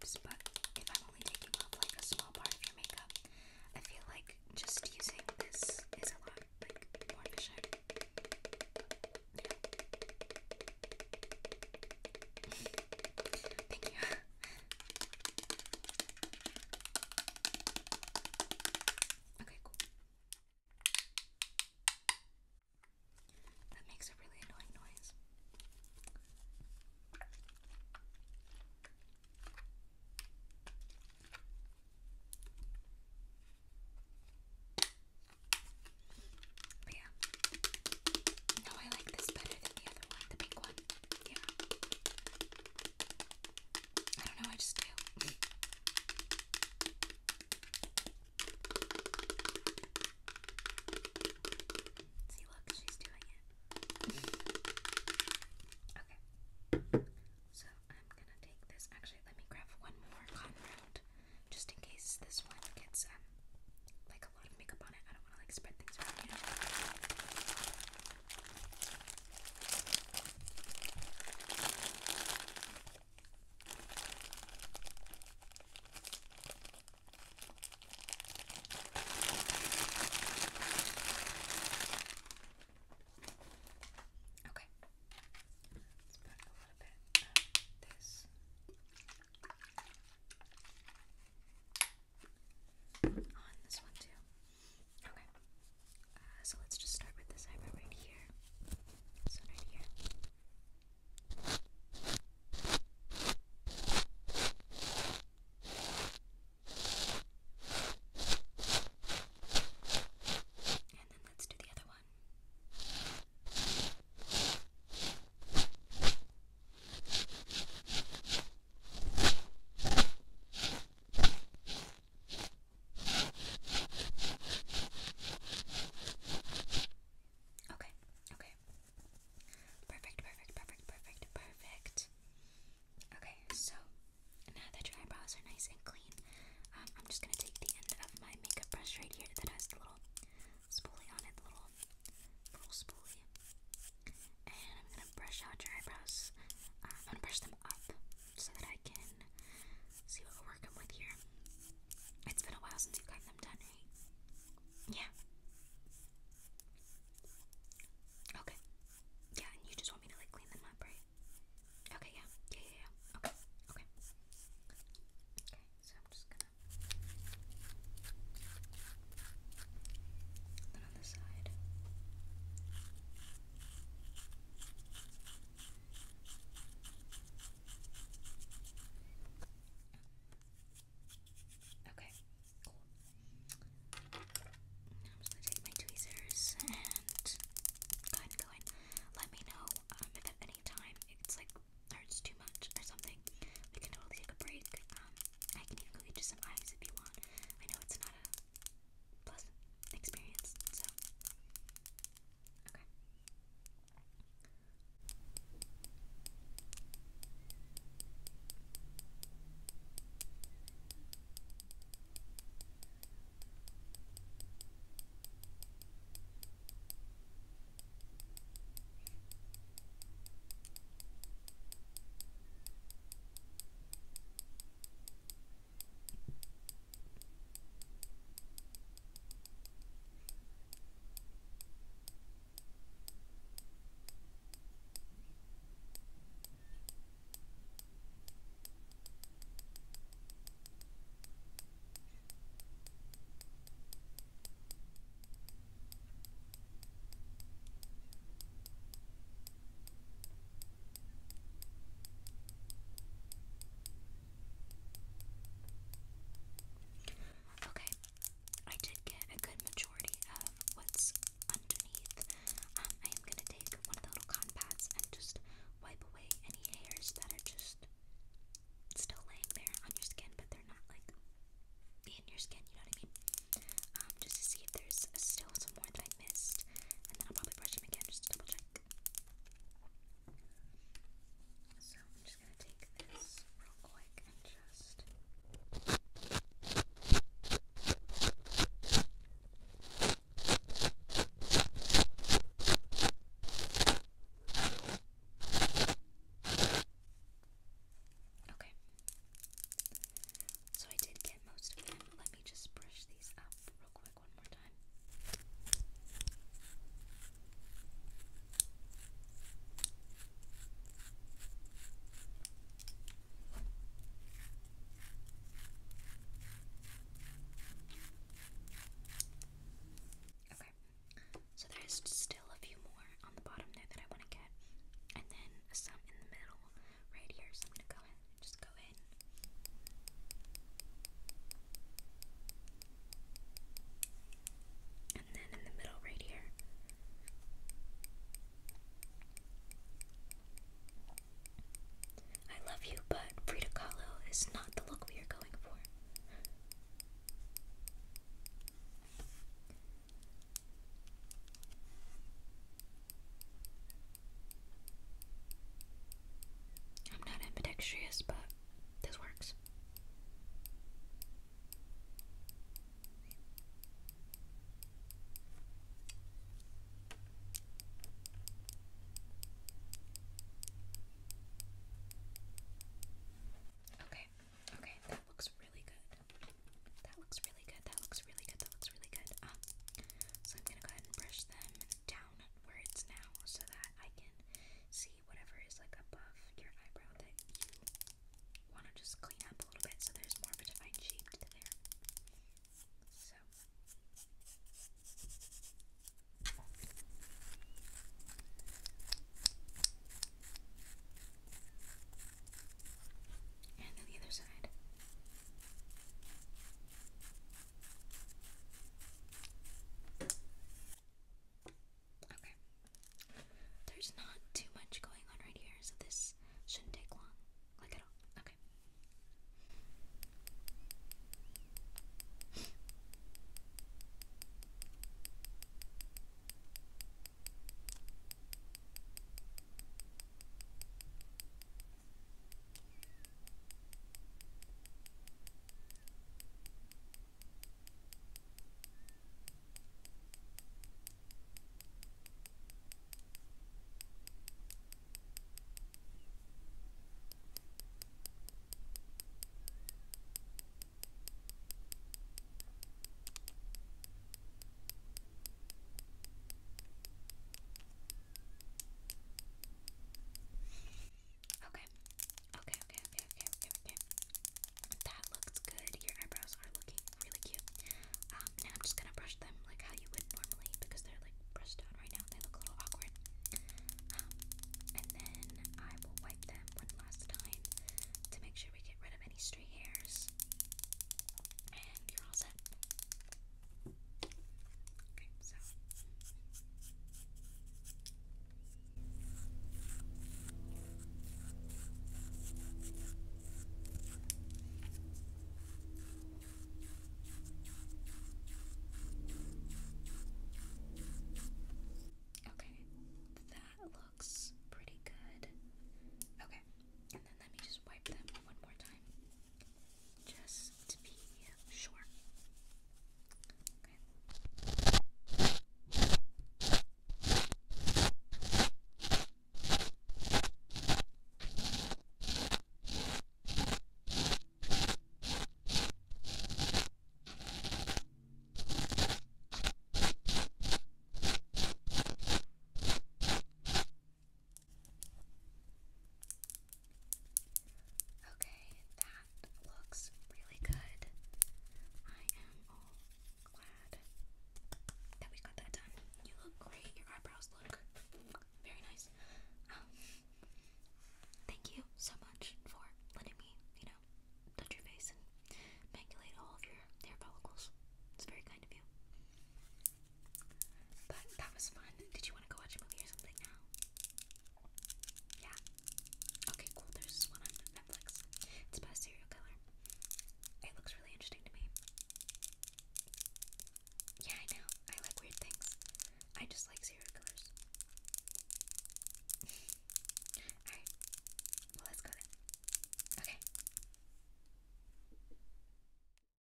this, but if I'm only taking off like a small part of your makeup, I feel like just using this is a lot like more efficient. Yeah. Thank you. Okay, cool. That makes a really annoying noise. But yeah. No, I like this better than the other one, the pink one. Yeah. I don't know, I just do. See, look, she's doing it. Okay. So I'm gonna take this. Actually, let me grab one more cotton round, just in case this one gets like a lot of makeup on it. I don't want to like spread things around yet. Okay. Let's put a little bit of this on this one too. Okay. So let's just start with this eyebrow right here. This one right here. And then let's do the other one. Okay, okay. Perfect, perfect, perfect, perfect, perfect. Okay, so now that your eyebrows are nice and clean, I'm just gonna take the end of my makeup brush right here that has the little spoolie on it, the little spoolie, and I'm gonna brush out your eyebrows. I'm gonna brush them up so that I can see what we're working with here. It's been a while since you got them done, right? Yeah.